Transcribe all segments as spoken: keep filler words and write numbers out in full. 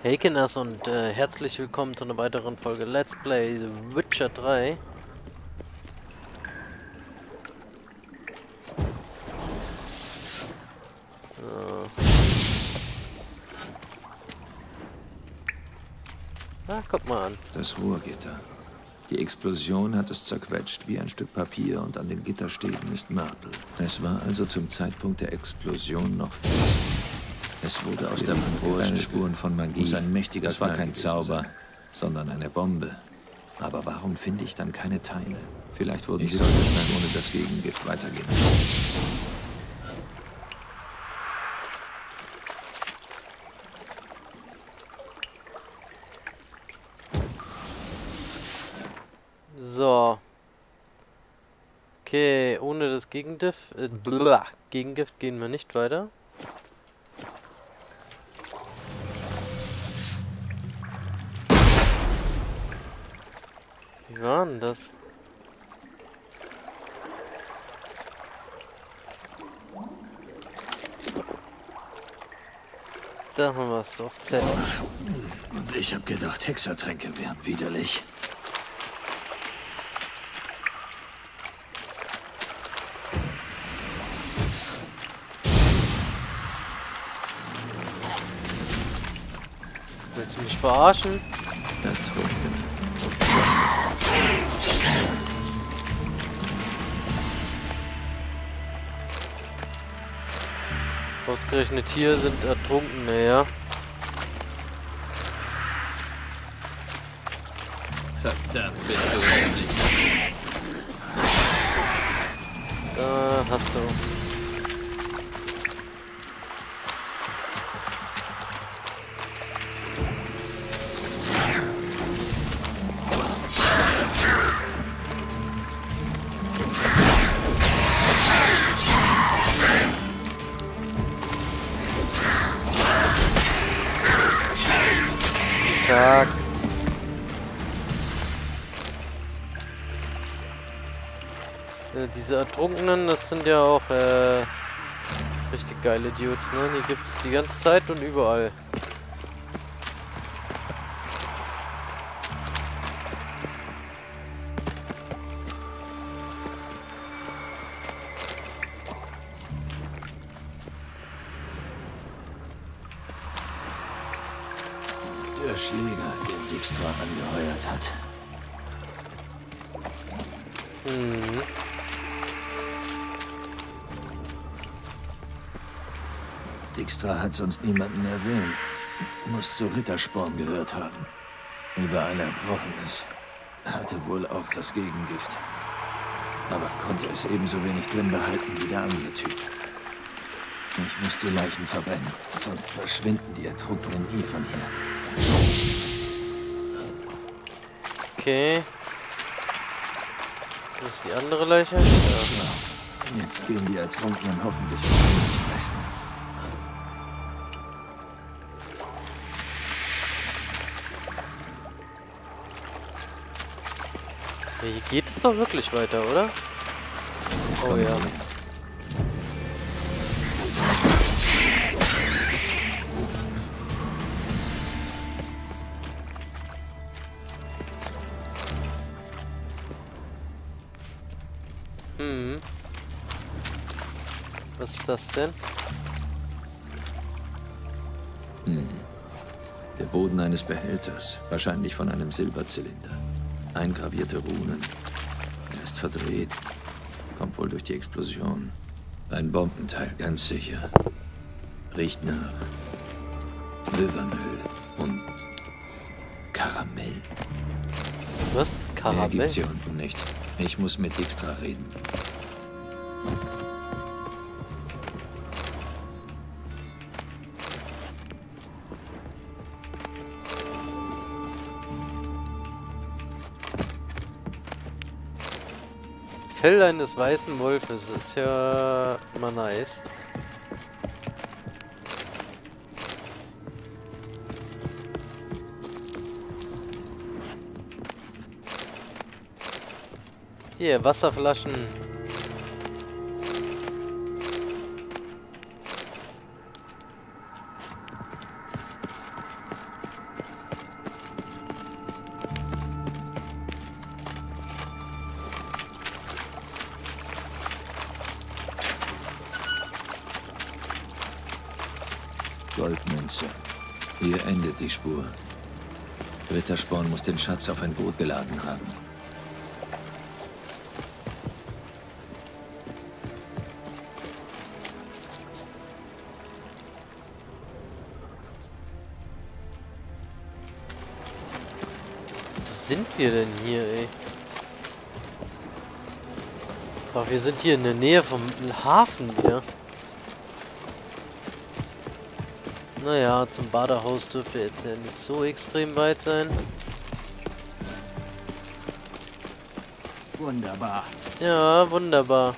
Hey Kinders und äh, herzlich willkommen zu einer weiteren Folge Let's Play The Witcher drei. So. Ah, guck mal an. Das Rohrgitter. Die Explosion hat es zerquetscht wie ein Stück Papier und an den Gitterstäben ist Mörtel. Es war also zum Zeitpunkt der Explosion noch fest. Es wurde aus der Rohrspuren von Magie. Muss ein mächtiger Es war kein Zauber, sondern eine Bombe. Aber warum finde ich dann keine Teile? Vielleicht wurden ich sie sollte schnell ohne das Gegengift weitergehen. So. Okay, ohne das Gegengift, äh, blah, Gegengift gehen wir nicht weiter. Wie war denn das? Da haben wir es auf Z. Und ich habe gedacht, Hexertränke wären widerlich. Willst du mich verarschen? Ertrunken. Ausgerechnet hier sind Ertrunkene, ja. Verdammt, bist du hässlich. Da hast du. Tag. Ja, diese Ertrunkenen, das sind ja auch äh, richtig geile Dudes, ne? Die gibt es die ganze Zeit und überall. Der Schläger, den Dijkstra angeheuert hat. Mhm. Dijkstra hat sonst niemanden erwähnt. Muss zu Rittersporn gehört haben. Überall Erbrochenes. Hatte wohl auch das Gegengift. Aber konnte es ebenso wenig drin behalten wie der andere Typ. Ich muss die Leichen verbrennen, sonst verschwinden die Ertrunkenen nie von hier. Okay. Das ist die andere Leiche? Ja. Jetzt gehen die Ertrunkenen hoffentlich alles fressen. Ja, hier geht es doch wirklich weiter, oder? Oh ja. Hm. Was ist das denn? Hm. Der Boden eines Behälters, wahrscheinlich von einem Silberzylinder. Eingravierte Runen. Er ist verdreht. Kommt wohl durch die Explosion. Ein Bombenteil, ganz sicher. Riecht nach Löwenöl und Karamell. Was? Mehr Karamell? gibt's hier unten nicht. Ich muss mit Dijkstra reden. Fell eines weißen Wolfes ist ja immer nice. Hier, Wasserflaschen. Goldmünze. Hier endet die Spur. Rittersporn muss den Schatz auf ein Boot geladen haben. Wo sind wir denn hier, ey? Ach, wir sind hier in der Nähe vom Hafen wieder. Naja, zum Badehaus dürfte jetzt ja nicht so extrem weit sein. Wunderbar. Ja, wunderbar.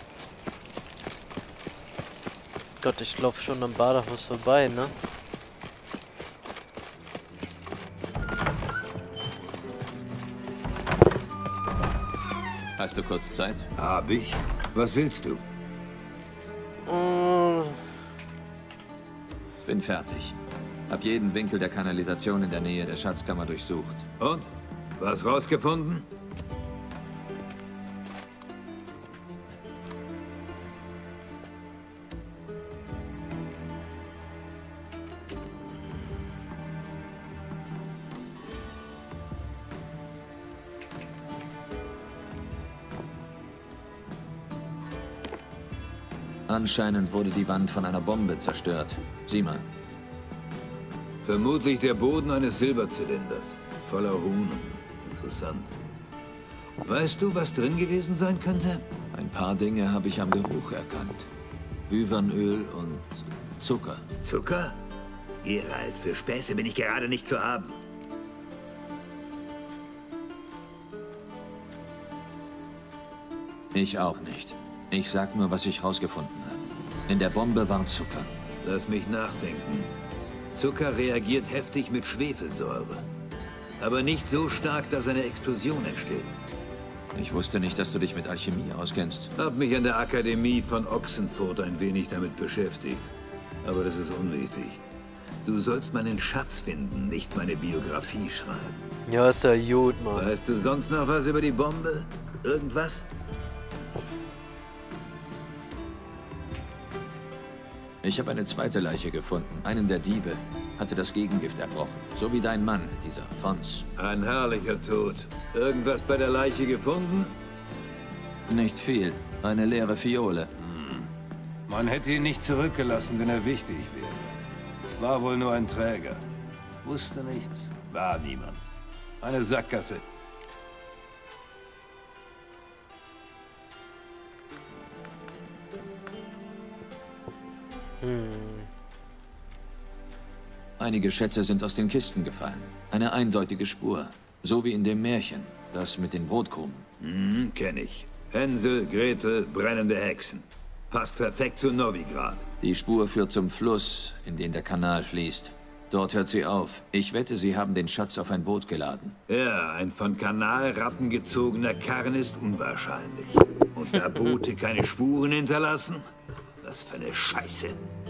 Gott, ich laufe schon am Badehaus vorbei, ne? Hast du kurz Zeit? Hab ich. Was willst du? Mm, Bin fertig. Hab jeden Winkel der Kanalisation in der Nähe der Schatzkammer durchsucht. Und? Was rausgefunden? Anscheinend wurde die Wand von einer Bombe zerstört. Sieh mal. Vermutlich der Boden eines Silberzylinders. Voller Runen. Interessant. Weißt du, was drin gewesen sein könnte? Ein paar Dinge habe ich am Geruch erkannt. Büvernöl und Zucker. Zucker? Geralt, für Späße bin ich gerade nicht zu haben. Ich auch nicht. Ich sag nur, was ich rausgefunden habe. In der Bombe war Zucker. Lass mich nachdenken. Zucker reagiert heftig mit Schwefelsäure. Aber nicht so stark, dass eine Explosion entsteht. Ich wusste nicht, dass du dich mit Alchemie auskennst. Hab mich an der Akademie von Ochsenfurt ein wenig damit beschäftigt. Aber das ist unwichtig. Du sollst meinen Schatz finden, nicht meine Biografie schreiben. ja, ist ja gut, Mann. Weißt du sonst noch was über die Bombe? Irgendwas? Ich habe eine zweite Leiche gefunden. Einen der Diebe. Hatte das Gegengift erbrochen. So wie dein Mann, dieser Fons. Ein herrlicher Tod. Irgendwas bei der Leiche gefunden? Nicht viel. Eine leere Fiole. Man hätte ihn nicht zurückgelassen, wenn er wichtig wäre. War wohl nur ein Träger. Wusste nichts. War niemand. Eine Sackgasse. Hm. Einige Schätze sind aus den Kisten gefallen. Eine eindeutige Spur. So wie in dem Märchen. Das mit den Brotkrumen. Hm, kenn ich. Hänsel, Gretel, brennende Hexen. Passt perfekt zu Novigrad. Die Spur führt zum Fluss, in den der Kanal fließt. Dort hört sie auf. Ich wette, sie haben den Schatz auf ein Boot geladen. Ja, ein von Kanalratten gezogener Karren ist unwahrscheinlich. Und da Boote keine Spuren hinterlassen? Was für eine Scheiße.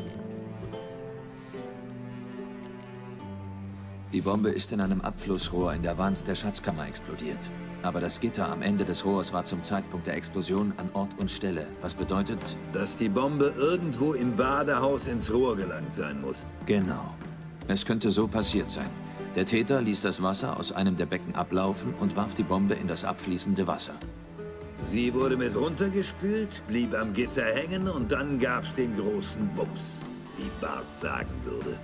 Die Bombe ist in einem Abflussrohr in der Wand der Schatzkammer explodiert. Aber das Gitter am Ende des Rohrs war zum Zeitpunkt der Explosion an Ort und Stelle. Was bedeutet? Dass die Bombe irgendwo im Badehaus ins Rohr gelangt sein muss. Genau. Es könnte so passiert sein. Der Täter ließ das Wasser aus einem der Becken ablaufen und warf die Bombe in das abfließende Wasser. Sie wurde mit runtergespült, blieb am Gitter hängen und dann gab's den großen Bums, wie Bart sagen würde.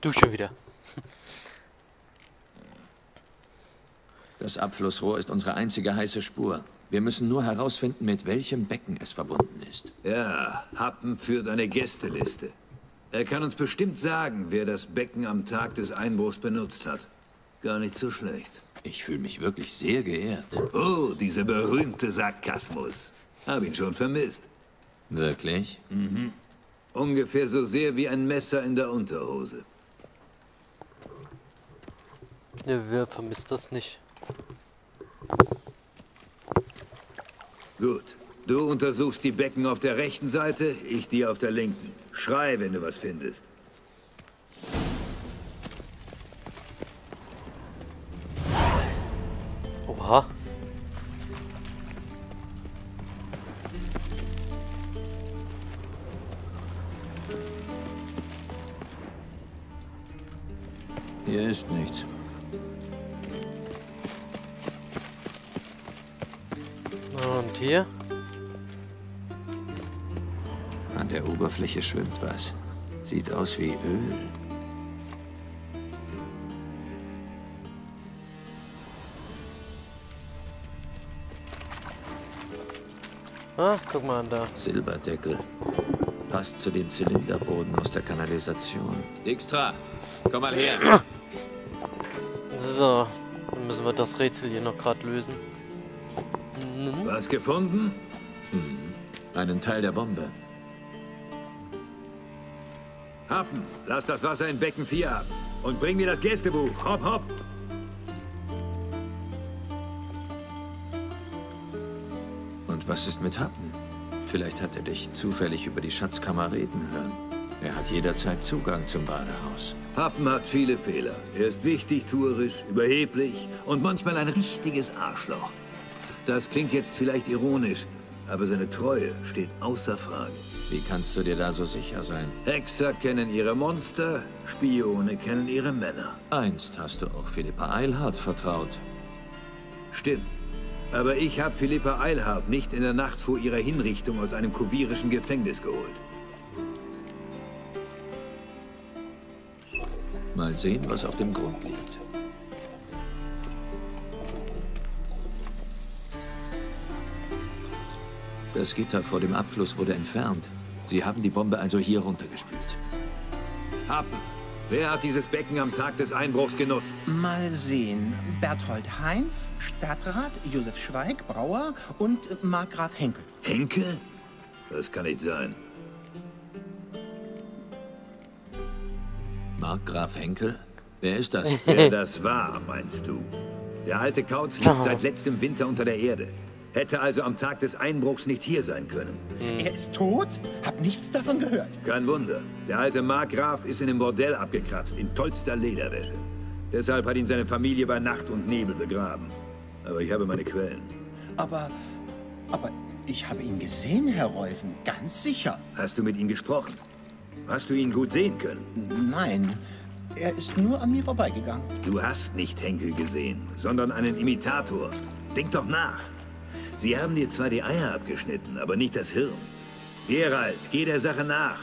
Du schon wieder. Das Abflussrohr ist unsere einzige heiße Spur. Wir müssen nur herausfinden, mit welchem Becken es verbunden ist. Ja, Happen führt eine Gästeliste. Er kann uns bestimmt sagen, wer das Becken am Tag des Einbruchs benutzt hat. Gar nicht so schlecht. Ich fühle mich wirklich sehr geehrt. Oh, dieser berühmte Sarkasmus. Hab ihn schon vermisst. Wirklich? Mhm. Ungefähr so sehr wie ein Messer in der Unterhose. Ja, wer vermisst das nicht? Gut. Du untersuchst die Becken auf der rechten Seite, ich die auf der linken. Schrei, wenn du was findest. Oha. Hier ist nichts. Und hier? An der Oberfläche schwimmt was. Sieht aus wie Öl. Ah, guck mal an da. Silberdeckel. Passt zu dem Zylinderboden aus der Kanalisation. Dijkstra, komm mal her. So, dann müssen wir das Rätsel hier noch gerade lösen. Mhm. Was gefunden? Hm. Einen Teil der Bombe. Happen, lass das Wasser in Becken vier ab. Und bring mir das Gästebuch. Hopp, hopp. Und was ist mit Happen? Vielleicht hat er dich zufällig über die Schatzkammer reden hören. Er hat jederzeit Zugang zum Badehaus. Happen hat viele Fehler. Er ist wichtigtuerisch, überheblich und manchmal ein richtiges Arschloch. Das klingt jetzt vielleicht ironisch, aber seine Treue steht außer Frage. Wie kannst du dir da so sicher sein? Hexer kennen ihre Monster, Spione kennen ihre Männer. Einst hast du auch Philippa Eilhart vertraut. Stimmt. Aber ich habe Philippa Eilhart nicht in der Nacht vor ihrer Hinrichtung aus einem kuvirischen Gefängnis geholt. Mal sehen, was auf dem Grund liegt. Das Gitter vor dem Abfluss wurde entfernt. Sie haben die Bombe also hier runtergespült. Happen, wer hat dieses Becken am Tag des Einbruchs genutzt? Mal sehen. Berthold Heinz, Stadtrat, Josef Schweig, Brauer und Markgraf Henkel. Henkel? Das kann nicht sein. Markgraf Henkel? Wer ist das? Wer das war, meinst du? Der alte Kauz liegt seit letztem Winter unter der Erde. Hätte also am Tag des Einbruchs nicht hier sein können. Er ist tot? Hab nichts davon gehört. Kein Wunder. Der alte Markgraf ist in einem Bordell abgekratzt, in tollster Lederwäsche. Deshalb hat ihn seine Familie bei Nacht und Nebel begraben. Aber ich habe meine Quellen. Aber, aber ich habe ihn gesehen, Herr Reuven, ganz sicher. Hast du mit ihm gesprochen? Hast du ihn gut sehen können? Nein, er ist nur an mir vorbeigegangen. Du hast nicht Henkel gesehen, sondern einen Imitator. Denk doch nach. Sie haben dir zwar die Eier abgeschnitten, aber nicht das Hirn. Geralt, geh der Sache nach.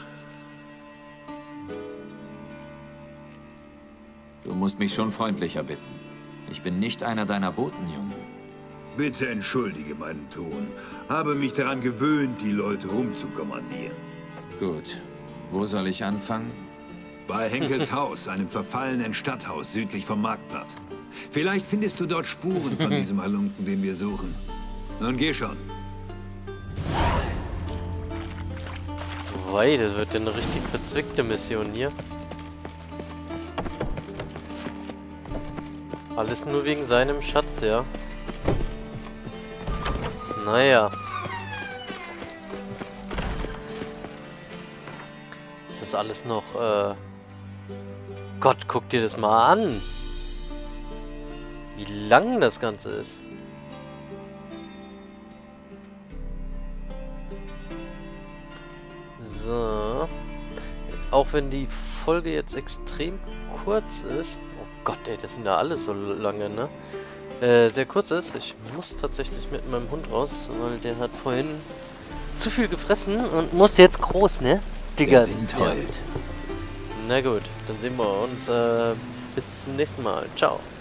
Du musst mich schon freundlicher bitten. Ich bin nicht einer deiner Boten, Junge. Bitte entschuldige meinen Ton. Habe mich daran gewöhnt, die Leute rumzukommandieren. Gut. Wo soll ich anfangen? Bei Henkels Haus, einem verfallenen Stadthaus südlich vom Marktplatz. Vielleicht findest du dort Spuren von diesem Halunken, den wir suchen. Nun geh schon. Wei, das wird ja eine richtig verzwickte Mission hier. Alles nur wegen seinem Schatz, ja. Naja. Das ist alles noch, äh... Gott, guck dir das mal an. Wie lang das Ganze ist. So. Auch wenn die Folge jetzt extrem kurz ist. Oh Gott, ey, das sind ja alles so lange, ne? Äh, sehr kurz ist. Ich muss tatsächlich mit meinem Hund raus, weil der hat vorhin zu viel gefressen und muss jetzt groß, ne? Digga. Der Wind heult. Na gut, dann sehen wir uns äh, bis zum nächsten Mal. Ciao.